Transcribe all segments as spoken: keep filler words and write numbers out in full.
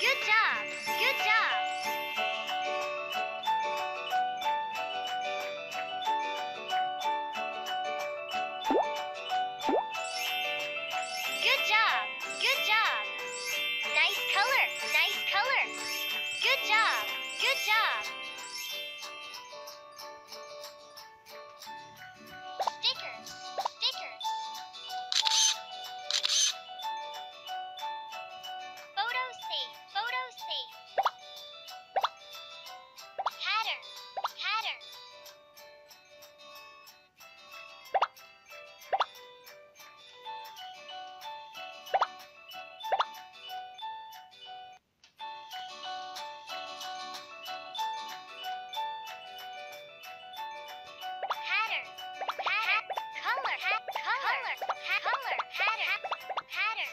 Good job. Good job. Good job. Good job. Nice color. Nice color. Good job. Good job. Stickers. Stickers. Photo safe. Photo safe. Pattern. Pattern. Pattern. Pattern. Color. Hat. Color. Hat. Color. Pattern. Pattern.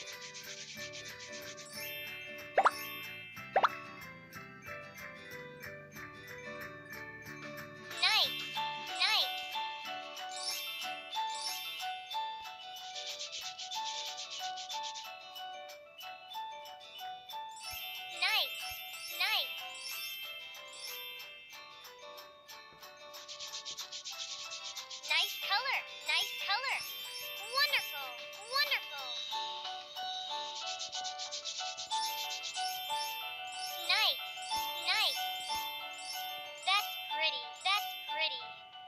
Nice. Nice. Nice. Nice. Nice color. Nice color. Wonderful. Wonderful. Nice. Nice. That's pretty. That's pretty.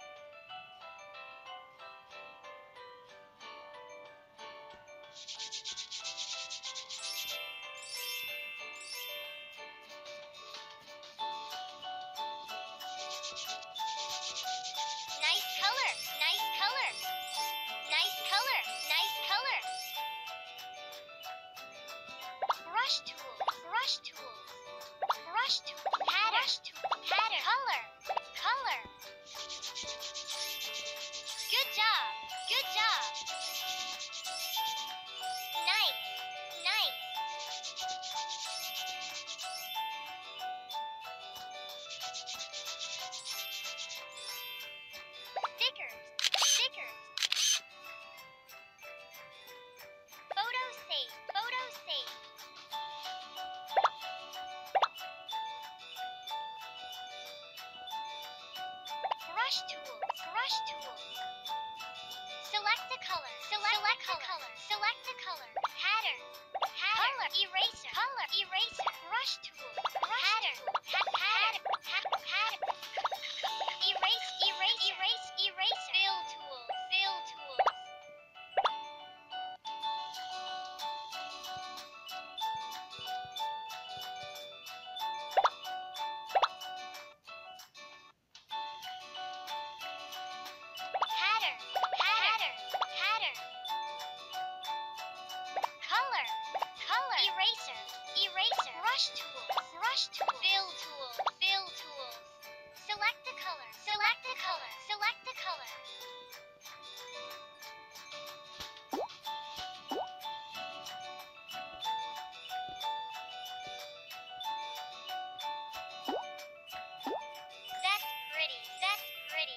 Nice color. Nice color. Nice color. Nice color. Brush tool. Brush tool. Brush tool. Pattern. Brush tool. Pattern. Color. Color. Good job. Good job. Nice. Nice. Stickers. Stickers. Photo safe. Photo safe. Brush tool. Brush tool. Select a color. Select, Select a color. Select a color. Pattern. Pattern. Color. Eraser. Color. Eraser. Brush tool. Brush pattern. Tool. Pa pattern. Pa pattern. Erase. Erase. Erase. Eraser. Fill tool. Fill tool. Pattern. Pattern. Pattern. Color. Color. Eraser. Eraser. Brush tool. Brush tool. Fill tool. Fill tool. Select the color. Select the color. Select the color. That's pretty. That's pretty.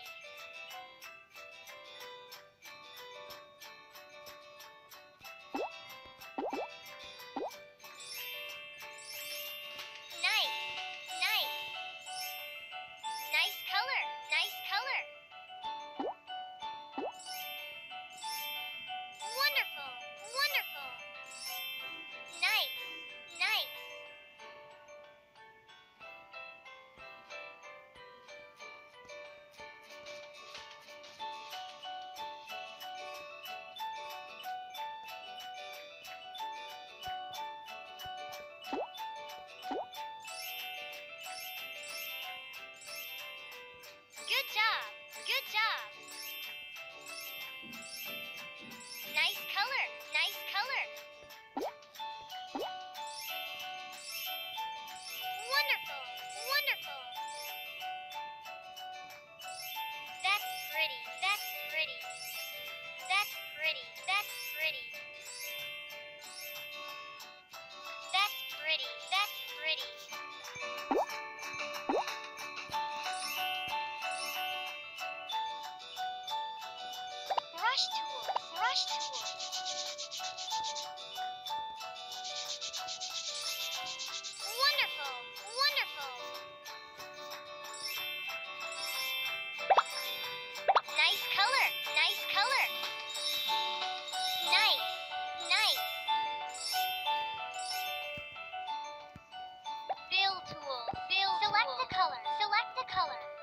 Nice. Nice. Nice color. Nice color. color.